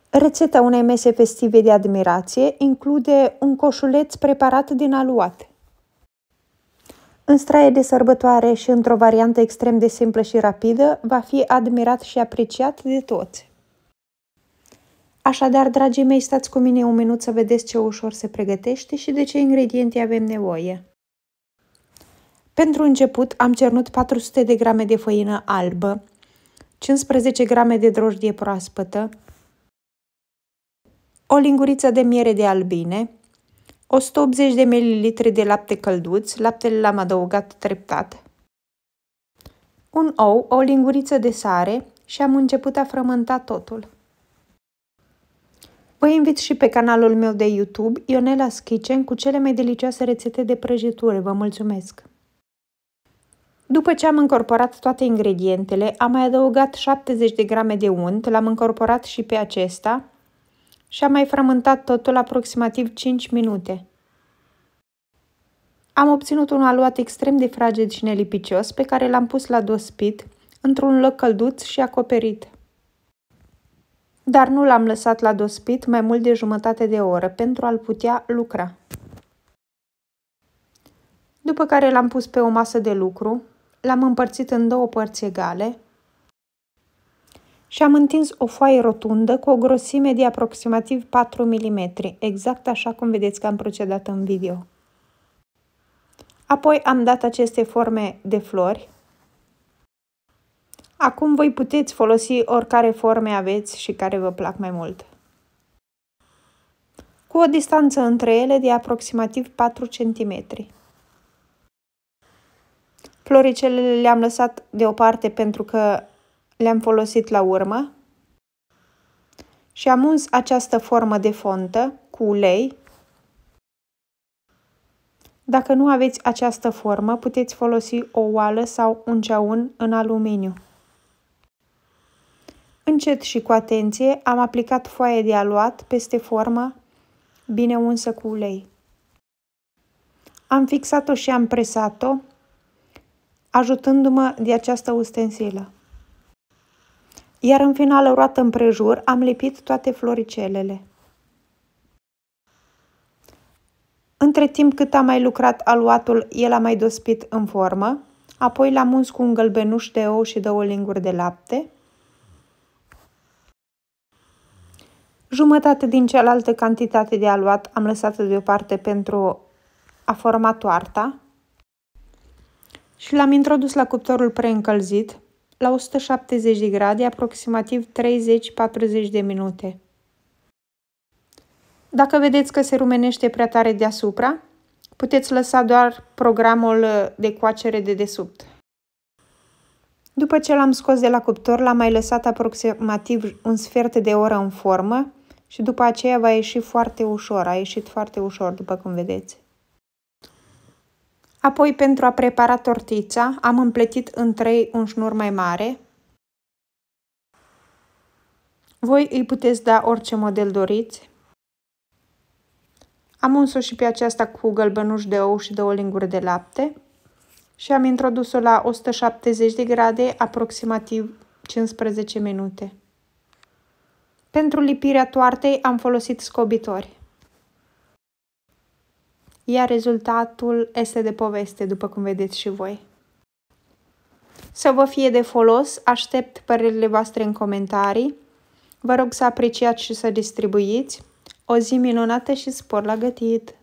Rețeta unei mese festive de admirație include un coșuleț preparat din aluat. În straie de sărbătoare și într-o variantă extrem de simplă și rapidă, va fi admirat și apreciat de toți. Așadar, dragii mei, stați cu mine un minut să vedeți ce ușor se pregătește și de ce ingrediente avem nevoie. Pentru început am cernut 400 de grame de făină albă, 15 grame de drojdie proaspătă, o linguriță de miere de albine, 180 de ml de lapte călduț, laptele l-am adăugat treptat, un ou, o linguriță de sare și am început a frământa totul. Vă invit și pe canalul meu de YouTube, Ionela's Kitchen, cu cele mai delicioase rețete de prăjitură. Vă mulțumesc! După ce am încorporat toate ingredientele, am mai adăugat 70 de grame de unt, l-am încorporat și pe acesta și am mai frământat totul aproximativ 5 minute. Am obținut un aluat extrem de fraged și nelipicios pe care l-am pus la dospit într-un loc călduț și acoperit. Dar nu l-am lăsat la dospit mai mult de jumătate de oră pentru a-l putea lucra. După care l-am pus pe o masă de lucru, l-am împărțit în două părți egale și am întins o foaie rotundă cu o grosime de aproximativ 4 mm, exact așa cum vedeți că am procedat în video. Apoi am dat aceste forme de flori. Acum voi puteți folosi oricare forme aveți și care vă plac mai mult. Cu o distanță între ele de aproximativ 4 cm. Floricelele le-am lăsat deoparte pentru că le-am folosit la urmă și am uns această formă de fontă cu ulei. Dacă nu aveți această formă, puteți folosi o oală sau un ceaun în aluminiu. Încet și cu atenție am aplicat foaia de aluat peste formă bine unsă cu ulei. Am fixat-o și am presat-o, ajutându-mă de această ustensilă. Iar în final, roată împrejur, am lipit toate floricelele. Între timp cât am mai lucrat aluatul, el a mai dospit în formă, apoi l-am uns cu un gălbenuș de ou și 2 linguri de lapte. Jumătate din cealaltă cantitate de aluat am lăsat-o deoparte pentru a forma toarta și l-am introdus la cuptorul preîncălzit la 170 de grade, aproximativ 30-40 de minute. Dacă vedeți că se rumenește prea tare deasupra, puteți lăsa doar programul de coacere de desubt. După ce l-am scos de la cuptor, l-am mai lăsat aproximativ un sfert de oră în formă și după aceea va ieși foarte ușor. A ieșit foarte ușor, după cum vedeți. Apoi, pentru a prepara tortița, am împletit în 3 un șnur mai mare. Voi îi puteți da orice model doriți. Am uns-o și pe aceasta cu gălbenuș de ou și 2 linguri de lapte și am introdus-o la 170 de grade, aproximativ 15 minute. Pentru lipirea toartei am folosit scobitori. Iar rezultatul este de poveste, după cum vedeți și voi. Să vă fie de folos, aștept părerile voastre în comentarii. Vă rog să apreciați și să distribuiți. O zi minunată și spor la gătit!